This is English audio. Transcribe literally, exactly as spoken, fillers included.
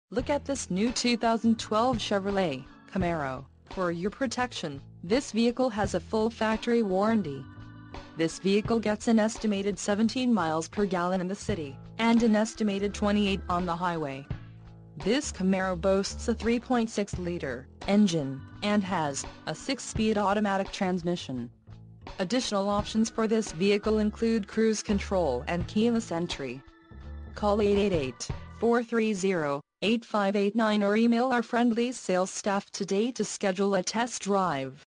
Look at this new two thousand twelve Chevrolet Camaro. For your protection, this vehicle has a full factory warranty. This vehicle gets an estimated seventeen miles per gallon in the city, and an estimated twenty-eight on the highway. This Camaro boasts a three point six liter engine, and has a six-speed automatic transmission. Additional options for this vehicle include cruise control and keyless entry. Call eight eight eight, four three zero, eight five eight nine or email our friendly sales staff today to schedule a test drive.